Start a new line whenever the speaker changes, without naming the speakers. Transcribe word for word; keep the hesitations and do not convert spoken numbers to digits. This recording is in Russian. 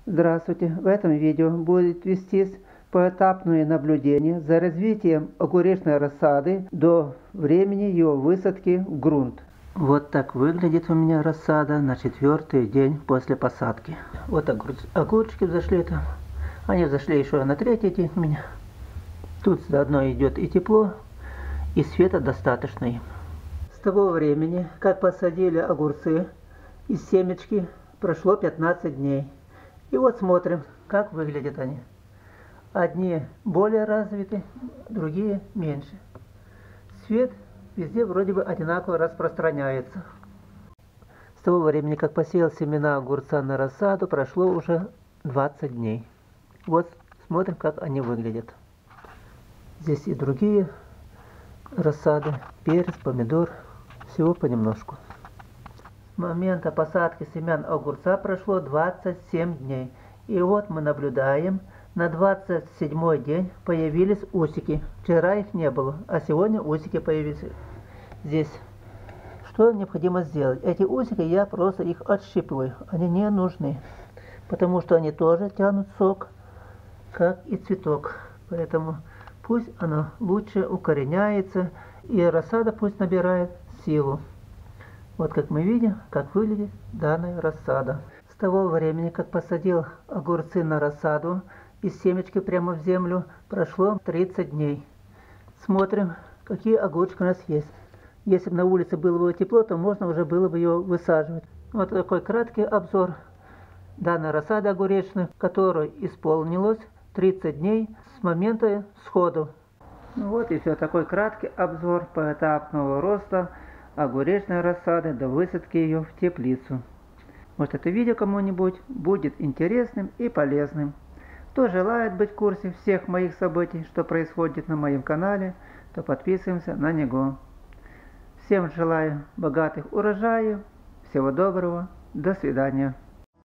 Здравствуйте! В этом видео будет вестись поэтапное наблюдение за развитием огуречной рассады до времени ее высадки в грунт. Вот так выглядит у меня рассада на четвертый день после посадки. Вот огурчики взошли там. Они взошли еще на третий день у меня. Тут заодно идет и тепло, и света достаточно им. С того времени, как посадили огурцы из семечки, прошло пятнадцать дней. И вот смотрим, как выглядят они. Одни более развиты, другие меньше. Свет везде вроде бы одинаково распространяется. С того времени, как посеял семена огурца на рассаду, прошло уже двадцать дней. Вот смотрим, как они выглядят. Здесь и другие рассады, перец, помидор, всего понемножку. С момента посадки семян огурца прошло двадцать семь дней. И вот мы наблюдаем, на двадцать седьмой день появились усики. Вчера их не было, а сегодня усики появились здесь. Что необходимо сделать? Эти усики я просто их отщипываю. Они не нужны, потому что они тоже тянут сок, как и цветок. Поэтому пусть оно лучше укореняется, и рассада пусть набирает силу. Вот как мы видим, как выглядит данная рассада. С того времени, как посадил огурцы на рассаду, из семечки прямо в землю, прошло тридцать дней. Смотрим, какие огурчики у нас есть. Если бы на улице было бы тепло, то можно уже было бы ее высаживать. Вот такой краткий обзор данной рассады огуречной, которой исполнилось тридцать дней с момента сходу. Ну вот и все, такой краткий обзор поэтапного роста огуречной рассады до высадки ее в теплицу. Может, это видео кому-нибудь будет интересным и полезным. Кто желает быть в курсе всех моих событий, что происходит на моем канале, то подписываемся на него. Всем желаю богатых урожаев, всего доброго, до свидания.